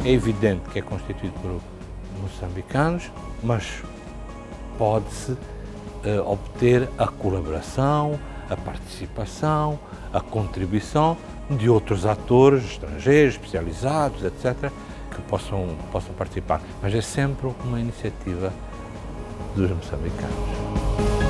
é evidente que é constituído por moçambicanos, mas pode-se obter a colaboração, a participação, a contribuição de outros atores estrangeiros, especializados, etc., que possam participar. Mas é sempre uma iniciativa dos moçambicanos.